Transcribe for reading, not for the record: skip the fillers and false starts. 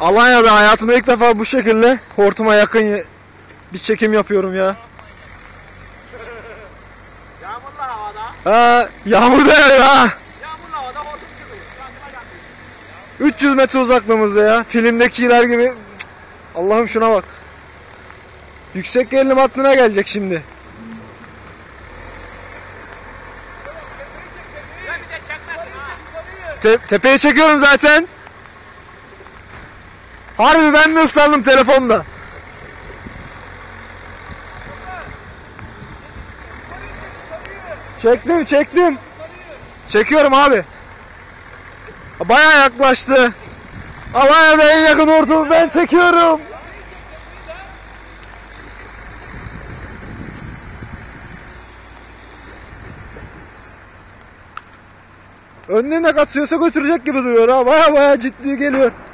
Alanya'da hayatımda ilk defa bu şekilde hortuma yakın bir çekim yapıyorum ya. Yağmurlu havada. Ha, yağmur da yağıyor ha. Yağmurlu havada hortum çıkıyor. 300 metre uzaklığımızda ya. Filmdekiler gibi. Cık. Allah'ım şuna bak. Yüksek gerilim hattına gelecek şimdi. Ya bir de çekmesin ha. Tepeye çekiyorum zaten. Harbi ben de ıslandım telefonda. Çektim. Çekiyorum abi. Bayağı yaklaştı. Alanya'da en yakın hortumu ben çekiyorum. Önüne ne katıyorsa götürecek gibi duruyor ha. Baya ciddi geliyor.